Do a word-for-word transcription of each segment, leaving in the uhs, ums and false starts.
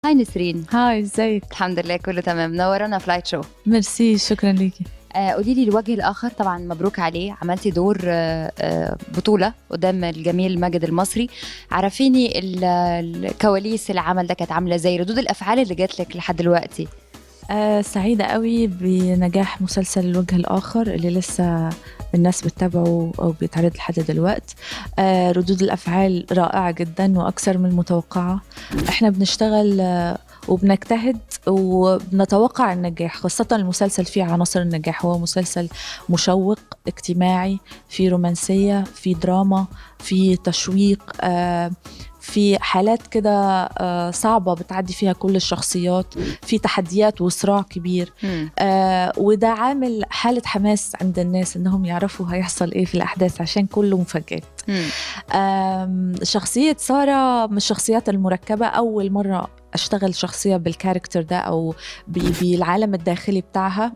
هاي نسرين. هاي، ازيك؟ الحمد لله كله تمام، منورانا فلايت شو. ميرسي، شكرا ليكي. آه قولي لي الوجه الاخر، طبعا مبروك عليه، عملتي دور آه آه بطوله قدام الجميل ماجد المصري. عرفيني الكواليس العمل ده كانت عامله ازاي، ردود الافعال اللي جات لك لحد دلوقتي؟ آه سعيدة قوي بنجاح مسلسل الوجه الآخر اللي لسه الناس بتتابعه أو بيتعرض لحد دلوقت. آه ردود الأفعال رائعة جدا وأكثر من المتوقعة. احنا بنشتغل آه وبنجتهد وبنتوقع النجاح، خاصة المسلسل فيه عناصر النجاح. هو مسلسل مشوق، اجتماعي، فيه رومانسية، فيه دراما، فيه تشويق، آه في حالات كده صعبة بتعدي فيها كل الشخصيات، في تحديات وصراع كبير. آه وده عامل حالة حماس عند الناس إنهم يعرفوا هيحصل إيه في الأحداث عشان كله مفاجآت. شخصية سارة من الشخصيات المركبة، أول مرة أشتغل شخصية بالكاركتر ده أو بالعالم الداخلي بتاعها.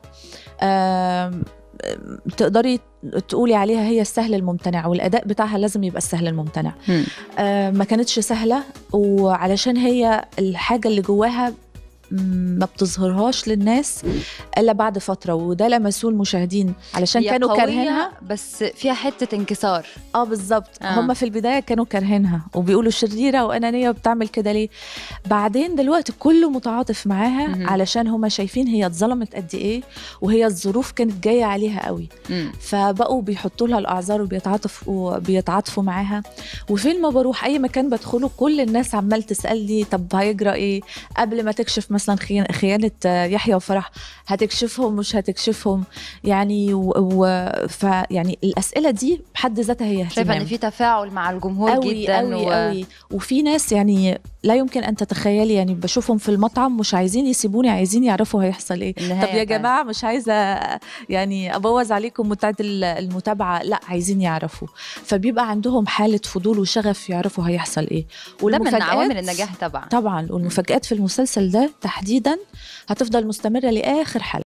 تقدري تقولي عليها هي السهل الممتنع، والأداء بتاعها لازم يبقى السهل الممتنع. آه ما كانتش سهلة، وعلشان هي الحاجة اللي جواها ما بتظهرهاش للناس إلا بعد فترة، وده لمسوه المشاهدين علشان كانوا كارهينها، بس فيها حتة انكسار. اه بالظبط. آه. هم في البداية كانوا كارهينها وبيقولوا شريرة وأنانية وبتعمل كده ليه. بعدين دلوقتي كله متعاطف معاها م- علشان هم شايفين هي اتظلمت قد ايه، وهي الظروف كانت جاية عليها قوي. م- فبقوا بيحطوا لها الأعذار وبيتعاطفوا وبيتعاطفوا معاها. وفين ما بروح أي مكان بدخله كل الناس عمال تسألني طب هيجرى ايه قبل ما تكشف مثلا خيانة يحيى وفرح، هتكشفهم مش هتكشفهم يعني. و... و... فيعني الأسئلة دي بحد ذاتها هي اهتمام. شايفة ان في تفاعل مع الجمهور أوي جدا أوي و... أوي. وفي ناس يعني لا يمكن أن تتخيلي، يعني بشوفهم في المطعم مش عايزين يسيبوني، عايزين يعرفوا هيحصل إيه. طب يا جماعة مش عايزة يعني أبوظ عليكم متعة المتابعة، لا عايزين يعرفوا. فبيبقى عندهم حالة فضول وشغف يعرفوا هيحصل إيه. ده من عوامل النجاح طبعا. طبعا. والمفاجآت في المسلسل ده تحديدا هتفضل مستمرة لآخر حلقة.